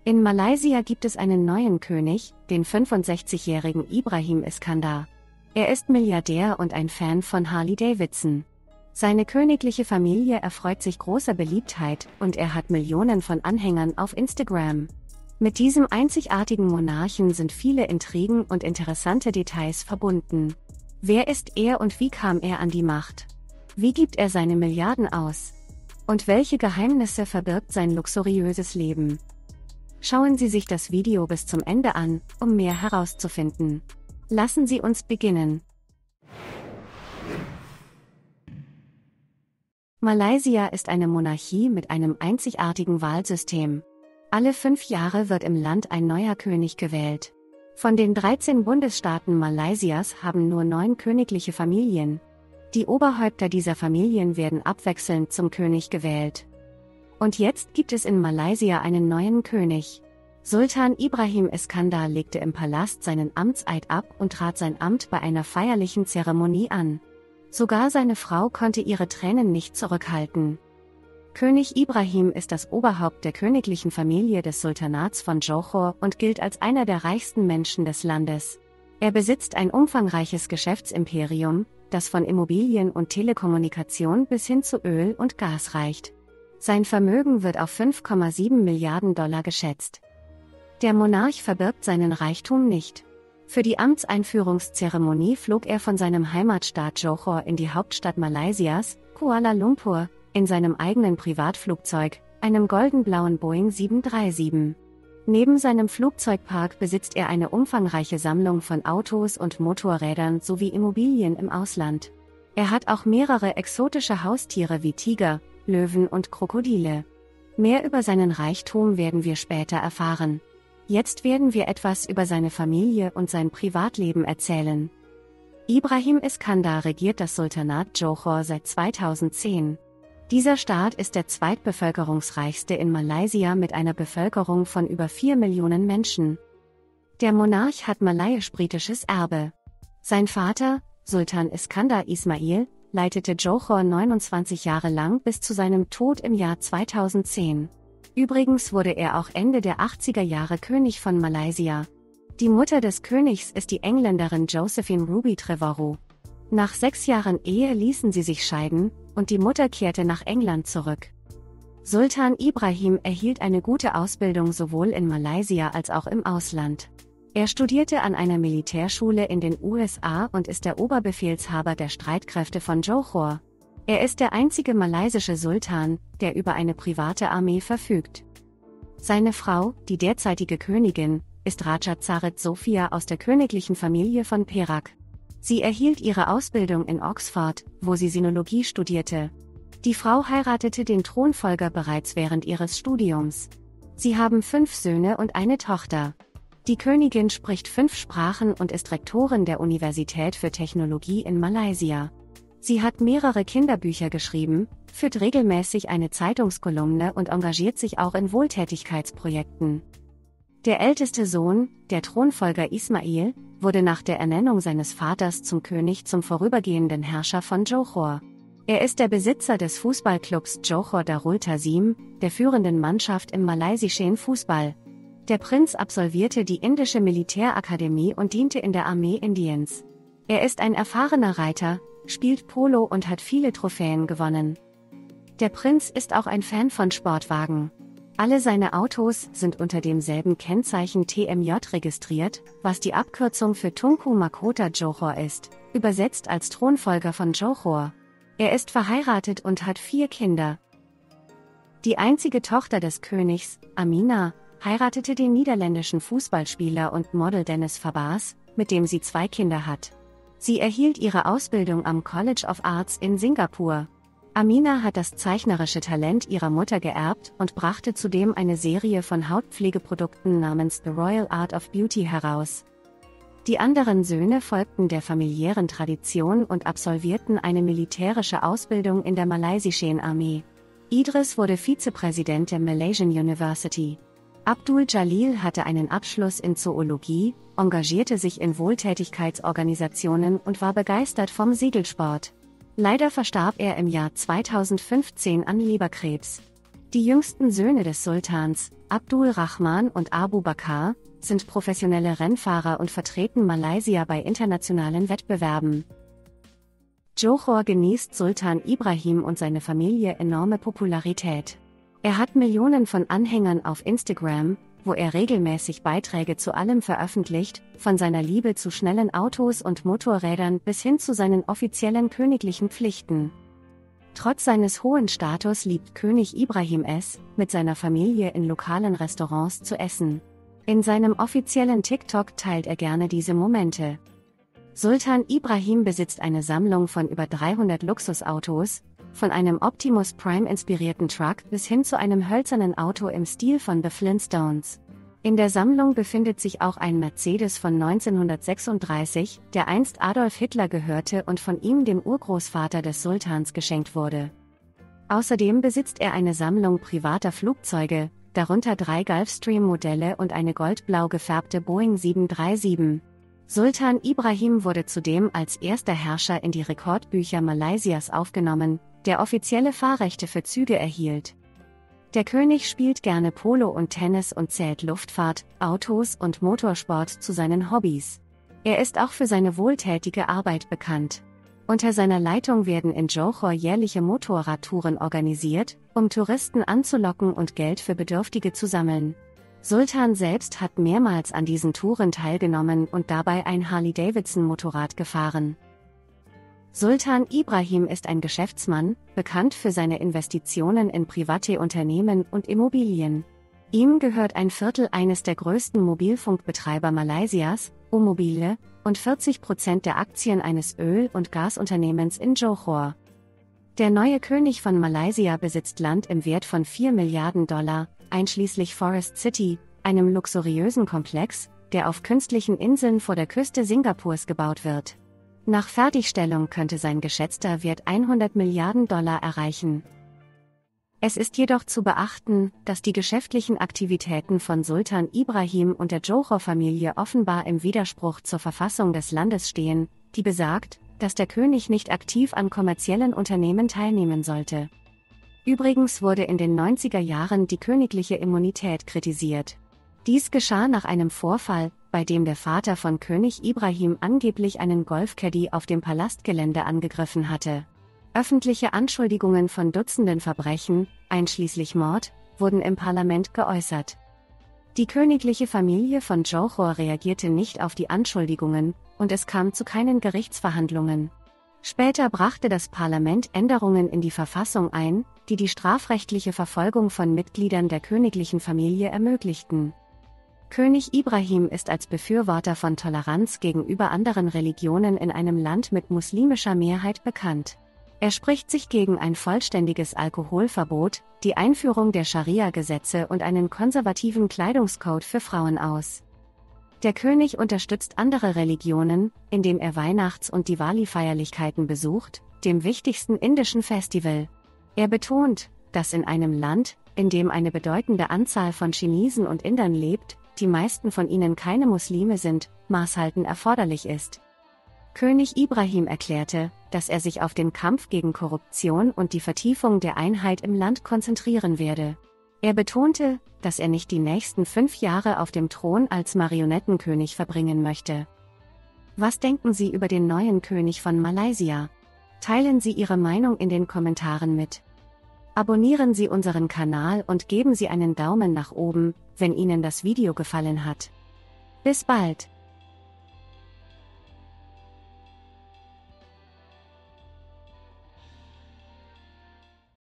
In Malaysia gibt es einen neuen König, den 65-jährigen Ibrahim Iskandar. Er ist Milliardär und ein Fan von Harley Davidson. Seine königliche Familie erfreut sich großer Beliebtheit und er hat Millionen von Anhängern auf Instagram. Mit diesem einzigartigen Monarchen sind viele Intrigen und interessante Details verbunden. Wer ist er und wie kam er an die Macht? Wie gibt er seine Milliarden aus? Und welche Geheimnisse verbirgt sein luxuriöses Leben? Schauen Sie sich das Video bis zum Ende an, um mehr herauszufinden. Lassen Sie uns beginnen. Malaysia ist eine Monarchie mit einem einzigartigen Wahlsystem. Alle 5 Jahre wird im Land ein neuer König gewählt. Von den 13 Bundesstaaten Malaysias haben nur 9 königliche Familien. Die Oberhäupter dieser Familien werden abwechselnd zum König gewählt. Und jetzt gibt es in Malaysia einen neuen König. Sultan Ibrahim Iskandar legte im Palast seinen Amtseid ab und trat sein Amt bei einer feierlichen Zeremonie an. Sogar seine Frau konnte ihre Tränen nicht zurückhalten. König Ibrahim ist das Oberhaupt der königlichen Familie des Sultanats von Johor und gilt als einer der reichsten Menschen des Landes. Er besitzt ein umfangreiches Geschäftsimperium, das von Immobilien und Telekommunikation bis hin zu Öl und Gas reicht. Sein Vermögen wird auf 5,7 Milliarden Dollar geschätzt. Der Monarch verbirgt seinen Reichtum nicht. Für die Amtseinführungszeremonie flog er von seinem Heimatstaat Johor in die Hauptstadt Malaysias, Kuala Lumpur, in seinem eigenen Privatflugzeug, einem goldenblauen Boeing 737. Neben seinem Flugzeugpark besitzt er eine umfangreiche Sammlung von Autos und Motorrädern sowie Immobilien im Ausland. Er hat auch mehrere exotische Haustiere wie Tiger, Löwen und Krokodile. Mehr über seinen Reichtum werden wir später erfahren. Jetzt werden wir etwas über seine Familie und sein Privatleben erzählen. Ibrahim Iskandar regiert das Sultanat Johor seit 2010. Dieser Staat ist der zweitbevölkerungsreichste in Malaysia mit einer Bevölkerung von über 4 Millionen Menschen. Der Monarch hat malayisch-britisches Erbe. Sein Vater, Sultan Iskandar Ismail, leitete Johor 29 Jahre lang bis zu seinem Tod im Jahr 2010. Übrigens wurde er auch Ende der 80er Jahre König von Malaysia. Die Mutter des Königs ist die Engländerin Josephine Ruby Trevorrow. Nach 6 Jahren Ehe ließen sie sich scheiden, und die Mutter kehrte nach England zurück. Sultan Ibrahim erhielt eine gute Ausbildung sowohl in Malaysia als auch im Ausland. Er studierte an einer Militärschule in den USA und ist der Oberbefehlshaber der Streitkräfte von Johor. Er ist der einzige malaysische Sultan, der über eine private Armee verfügt. Seine Frau, die derzeitige Königin, ist Raja Sarit Sophia aus der königlichen Familie von Perak. Sie erhielt ihre Ausbildung in Oxford, wo sie Sinologie studierte. Die Frau heiratete den Thronfolger bereits während ihres Studiums. Sie haben 5 Söhne und eine Tochter. Die Königin spricht 5 Sprachen und ist Rektorin der Universität für Technologie in Malaysia. Sie hat mehrere Kinderbücher geschrieben, führt regelmäßig eine Zeitungskolumne und engagiert sich auch in Wohltätigkeitsprojekten. Der älteste Sohn, der Thronfolger Ismail, wurde nach der Ernennung seines Vaters zum König zum vorübergehenden Herrscher von Johor. Er ist der Besitzer des Fußballclubs Johor Darul Ta'zim, der führenden Mannschaft im malaysischen Fußball. Der Prinz absolvierte die indische Militärakademie und diente in der Armee Indiens. Er ist ein erfahrener Reiter, spielt Polo und hat viele Trophäen gewonnen. Der Prinz ist auch ein Fan von Sportwagen. Alle seine Autos sind unter demselben Kennzeichen TMJ registriert, was die Abkürzung für Tunku Mahkota Johor ist, übersetzt als Thronfolger von Johor. Er ist verheiratet und hat 4 Kinder. Die einzige Tochter des Königs, Amina, heiratete den niederländischen Fußballspieler und Model Dennis Fabas, mit dem sie 2 Kinder hat. Sie erhielt ihre Ausbildung am College of Arts in Singapur. Amina hat das zeichnerische Talent ihrer Mutter geerbt und brachte zudem eine Serie von Hautpflegeprodukten namens The Royal Art of Beauty heraus. Die anderen Söhne folgten der familiären Tradition und absolvierten eine militärische Ausbildung in der malaysischen Armee. Idris wurde Vizepräsident der Malaysian University. Abdul Jalil hatte einen Abschluss in Zoologie, engagierte sich in Wohltätigkeitsorganisationen und war begeistert vom Segelsport. Leider verstarb er im Jahr 2015 an Leberkrebs. Die jüngsten Söhne des Sultans, Abdul Rahman und Abu Bakr, sind professionelle Rennfahrer und vertreten Malaysia bei internationalen Wettbewerben. Johor genießt Sultan Ibrahim und seine Familie enorme Popularität. Er hat Millionen von Anhängern auf Instagram, wo er regelmäßig Beiträge zu allem veröffentlicht, von seiner Liebe zu schnellen Autos und Motorrädern bis hin zu seinen offiziellen königlichen Pflichten. Trotz seines hohen Status liebt König Ibrahim es, mit seiner Familie in lokalen Restaurants zu essen. In seinem offiziellen TikTok teilt er gerne diese Momente. Sultan Ibrahim besitzt eine Sammlung von über 300 Luxusautos, von einem Optimus Prime-inspirierten Truck bis hin zu einem hölzernen Auto im Stil von The Flintstones. In der Sammlung befindet sich auch ein Mercedes von 1936, der einst Adolf Hitler gehörte und von ihm dem Urgroßvater des Sultans geschenkt wurde. Außerdem besitzt er eine Sammlung privater Flugzeuge, darunter 3 Gulfstream-Modelle und eine goldblau gefärbte Boeing 737. Sultan Ibrahim wurde zudem als erster Herrscher in die Rekordbücher Malaysias aufgenommen, der offizielle Fahrrechte für Züge erhielt. Der König spielt gerne Polo und Tennis und zählt Luftfahrt, Autos und Motorsport zu seinen Hobbys. Er ist auch für seine wohltätige Arbeit bekannt. Unter seiner Leitung werden in Johor jährliche Motorradtouren organisiert, um Touristen anzulocken und Geld für Bedürftige zu sammeln. Sultan selbst hat mehrmals an diesen Touren teilgenommen und dabei ein Harley-Davidson-Motorrad gefahren. Sultan Ibrahim ist ein Geschäftsmann, bekannt für seine Investitionen in private Unternehmen und Immobilien. Ihm gehört ein Viertel eines der größten Mobilfunkbetreiber Malaysias, Umobile, und 40% der Aktien eines Öl- und Gasunternehmens in Johor. Der neue König von Malaysia besitzt Land im Wert von $4 Milliarden, einschließlich Forest City, einem luxuriösen Komplex, der auf künstlichen Inseln vor der Küste Singapurs gebaut wird. Nach Fertigstellung könnte sein geschätzter Wert $100 Milliarden erreichen. Es ist jedoch zu beachten, dass die geschäftlichen Aktivitäten von Sultan Ibrahim und der Johor-Familie offenbar im Widerspruch zur Verfassung des Landes stehen, die besagt, dass der König nicht aktiv an kommerziellen Unternehmen teilnehmen sollte. Übrigens wurde in den 90er Jahren die königliche Immunität kritisiert. Dies geschah nach einem Vorfall, bei dem der Vater von König Ibrahim angeblich einen Golfcaddy auf dem Palastgelände angegriffen hatte. Öffentliche Anschuldigungen von Dutzenden Verbrechen, einschließlich Mord, wurden im Parlament geäußert. Die königliche Familie von Johor reagierte nicht auf die Anschuldigungen, und es kam zu keinen Gerichtsverhandlungen. Später brachte das Parlament Änderungen in die Verfassung ein, die die strafrechtliche Verfolgung von Mitgliedern der königlichen Familie ermöglichten. König Ibrahim ist als Befürworter von Toleranz gegenüber anderen Religionen in einem Land mit muslimischer Mehrheit bekannt. Er spricht sich gegen ein vollständiges Alkoholverbot, die Einführung der Scharia-Gesetze und einen konservativen Kleidungscode für Frauen aus. Der König unterstützt andere Religionen, indem er Weihnachts- und Diwali-Feierlichkeiten besucht, dem wichtigsten indischen Festival. Er betont, dass in einem Land, in dem eine bedeutende Anzahl von Chinesen und Indern lebt, die meisten von ihnen keine Muslime sind, Maßhalten erforderlich ist. König Ibrahim erklärte, dass er sich auf den Kampf gegen Korruption und die Vertiefung der Einheit im Land konzentrieren werde. Er betonte, dass er nicht die nächsten 5 Jahre auf dem Thron als Marionettenkönig verbringen möchte. Was denken Sie über den neuen König von Malaysia? Teilen Sie Ihre Meinung in den Kommentaren mit. Abonnieren Sie unseren Kanal und geben Sie einen Daumen nach oben, wenn Ihnen das Video gefallen hat. Bis bald!